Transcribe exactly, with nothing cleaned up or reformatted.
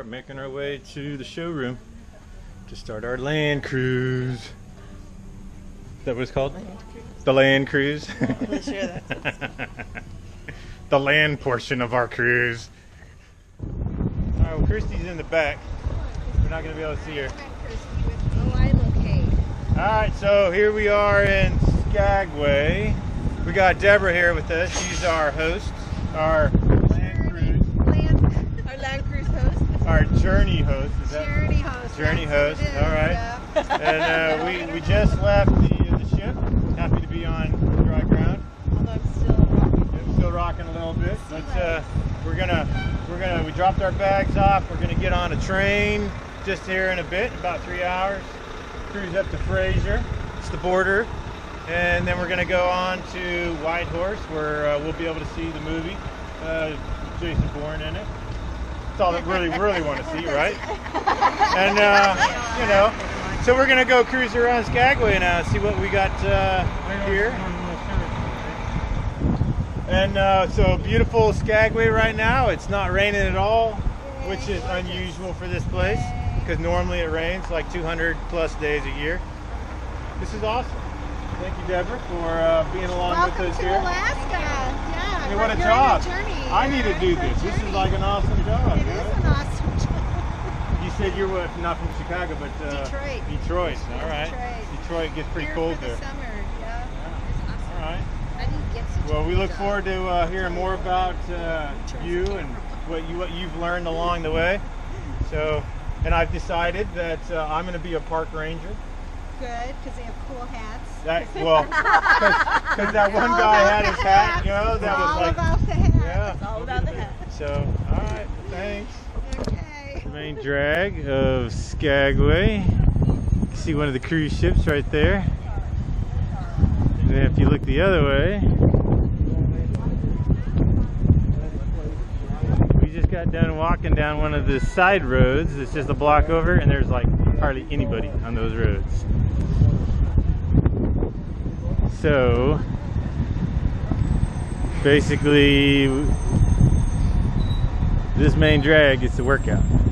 are making our way to the showroom to start our land cruise. Is that what it's called? Land cruise. The land cruise? Well, sure, that's the land portion of our cruise. Alright, well, Christy's in the back. We're not going to be able to see her. Oh, I'm okay. Alright, so here we are in Skagway. We got Deborah here with us. She's our host, our land cruise. Land, our land cruise host. Our journey host. Is that? Journey host. Journey That's host. what it is, Alright. yeah. And uh, we, we just left the, the ship. Happy to be on dry ground. Although I'm still rocking. It's still rocking a little bit. But uh, we're gonna we're gonna we dropped our bags off. We're gonna get on a train just here in a bit, about three hours. Cruise up to Fraser. It's the border. And then we're going to go on to Whitehorse, where uh, we'll be able to see the movie, uh, Jason Bourne in it. That's all that really, really want to see, right? And, uh, you know, so we're going to go cruise around Skagway now, see what we got uh, here. And uh, so beautiful Skagway right now. It's not raining at all, which is unusual for this place, because normally it rains like two hundred plus days a year. This is awesome. Thank you, Deborah, for uh, being along Welcome with us to here. Alaska. Yeah. Hey, what a you're job. on a journey. I need to do this. This is like an awesome job. It you is know? an awesome job. You said you're what, not from Chicago, but uh, Detroit. Detroit. All right. Detroit. Detroit gets pretty Here cold for there. The summer. Yeah. It's awesome. All right. How do you get such Well, a we good look job? forward to uh, hearing more about uh, you and what you what you've learned along the way. So, and I've decided that uh, I'm going to be a park ranger. Good, because they have cool hats. That well, because that one guy had his hat, you know, that it's was all like, about the hat. yeah. It's all about the hat. So, all right, thanks. Okay. The main drag of Skagway. You can see one of the cruise ships right there. And then if you look the other way, we just got done walking down one of the side roads. It's just a block over, and there's like hardly anybody on those roads. So basically, this main drag is the workout.